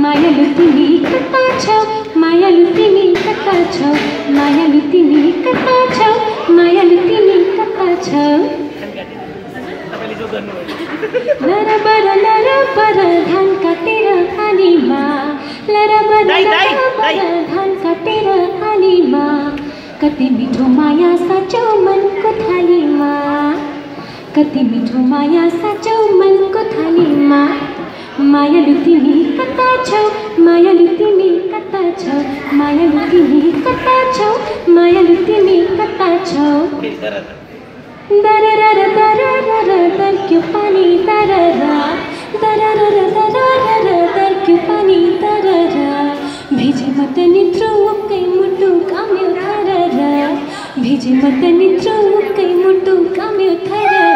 मायालु तिमी कता छौ मायालु तिमी कता छौ मायालु तिमी कता छौ मायालु तिमी कता छौ लरबर धान काटेर आलीमा लरबर धान काटेर आलीमा कति मिठो माया साँचो मनको थालीमा कति मिठो माया साँचो मनको थालीमा मायालु तिमी कता छौ मायालु तिमी कता छौ मायालु तिमी कता छौ मायालु तिमी कता छौ दररर दररर दर्क्यो पानी दररा दररर दररर दर्क्यो पानी दररा भिजे मत निद्रोकै मुटु काम्यो थररा भिजे मत निद्रोकै मुटु काम्यो थररा